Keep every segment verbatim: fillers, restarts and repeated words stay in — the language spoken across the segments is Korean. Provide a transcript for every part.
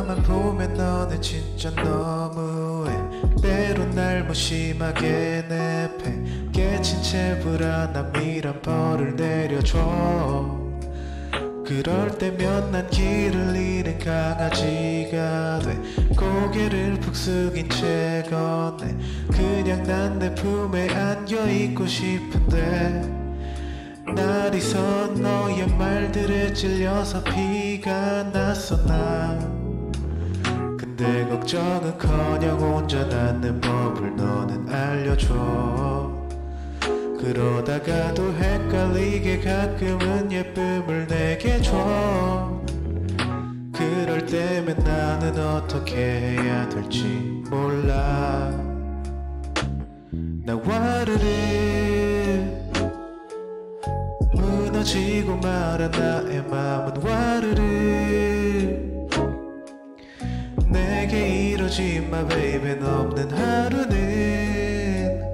너만 보면 너는 진짜 너무해. 때론 날 무심하게 내팽 깨친 채 불안함이란 벌을 내려줘. 그럴 때면 난 길을 잃은 강아지가 돼 고개를 푹 숙인 채 걷네. 그냥 난 내 품에 안겨 있고 싶은데 날이 서 너의 말들에 찔려서 피가 났어 난. 근데 걱정은커녕 혼자 낳는 법을 너는 알려줘. 그러다가도 헷갈리게 가끔은 예쁨을 내게 줘. 그럴 때면 나는 어떻게 해야 될지 몰라. 나 와르르 무너지고 말아. 나의 맘은 와르르 내게 이러지 마 baby. 없는 하루는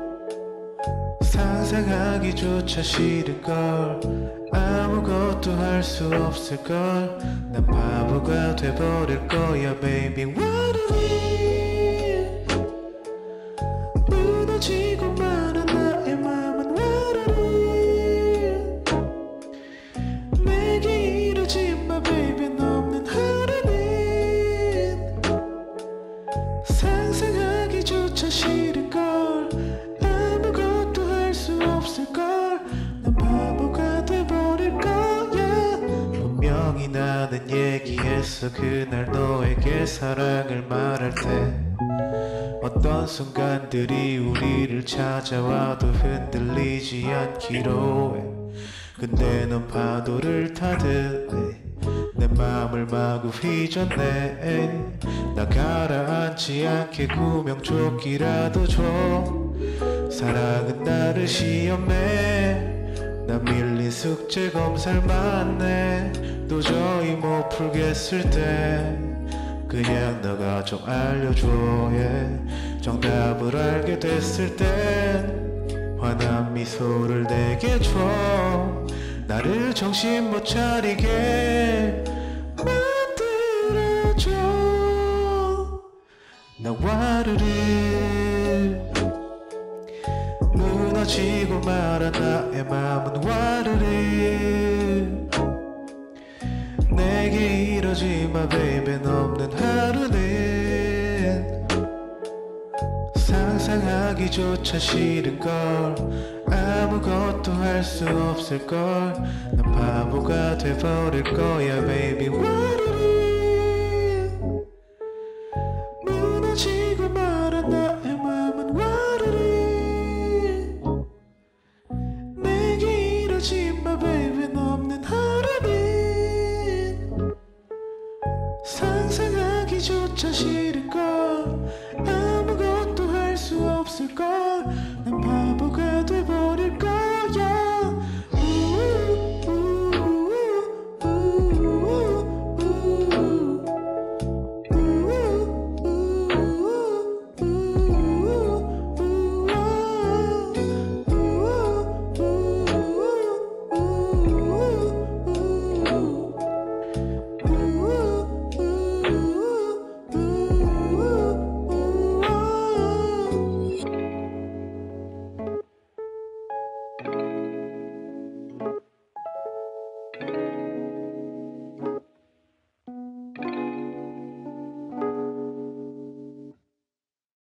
상상하기조차 싫은걸. 아무것도 할 수 없을걸. 난 바보가 돼버릴 거야 baby. 와르르 무너지고 말아. 나의 맘은 와르르 내게 이러지 마 baby. 없는 하루는 상상하기조차 싫은걸. 아무것도 할 수 없을걸. 난 바보가 돼버릴 거야. 분명히 나는 얘기했어 그날 너에게 사랑을 말할 때. 어떤 순간들이 우리를 찾아와도 흔들리지 않기로 해. 근데 넌 파도를 타듯 내 맘을 마구 휘젓네. 나 가라앉지 않게 구명조끼라도 줘. 사랑은 나를 시험해. 나 밀린 숙제 검사를 맞네. 도저히 못 풀겠을 때 그냥 너가 좀 알려줘. yeah. 정답을 알게 됐을 땐 환한 미소를 내게 줘. 나를 정신 못 차리게 만들어줘. 나 와르르 무너지고 말아. 나의 맘은 와르르 내게 이러지 마 baby. 없는 하루는 상상하기조차 싫은걸. 아무것도 할 수 없을걸. 난 바보가 돼버릴 거야 baby.